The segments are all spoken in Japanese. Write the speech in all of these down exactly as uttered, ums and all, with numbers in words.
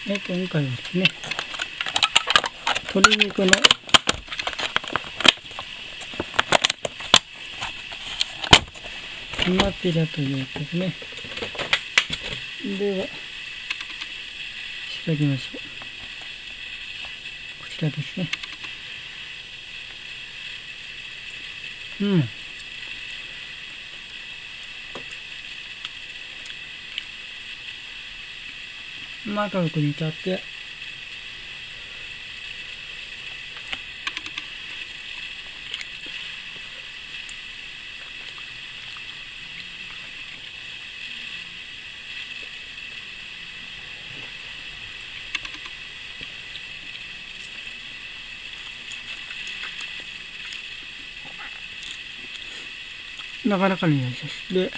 え今回はですね、鶏肉のキマティラというやつですね。では、仕上げましょう。こちらですね。うん。まあ、軽く煮ちゃって、なかなかにいいです。で、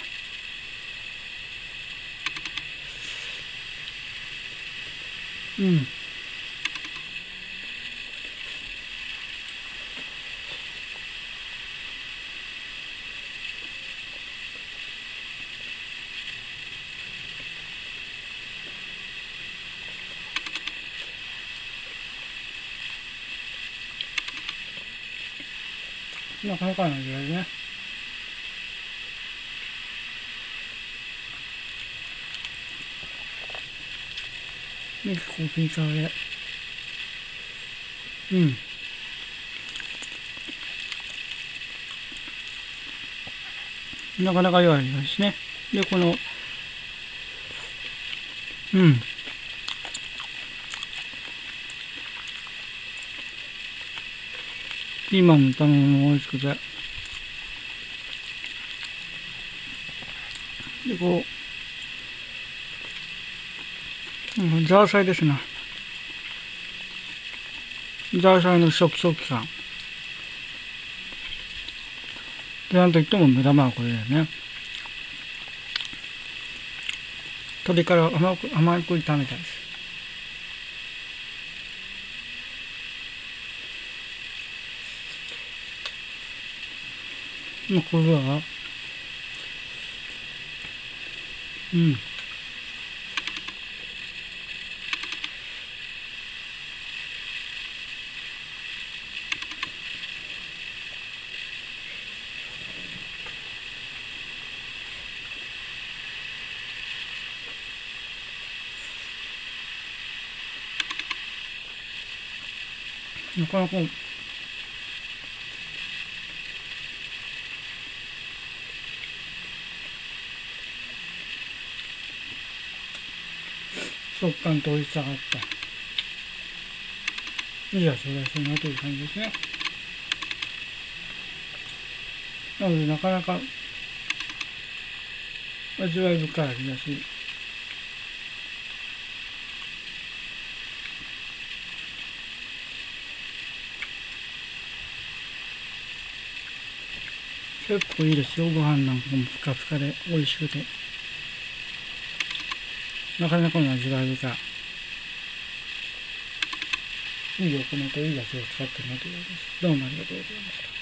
うん。なかなかの味ですね。で、コーヒーサーで。うん。なかなか良い味ですね。で、この、うん。ピーマンの炒め物も美味しくて。で、こう、うん、ザーサイですな。ザーサイのショキショキ感。で、なんといっても目玉はこれだよね。鶏から甘く、甘く炒めたいです。もうこれは、うん。なかなか、食感と美味しさがあって、いい味がするなという感じですね。なので、なかなか味わい深い味だし、結構いいですよ。ご飯なんかもふかふかで美味しくて。なかなかの味わい深い。いいお米といいだしを使ってるなということです。どうもありがとうございました。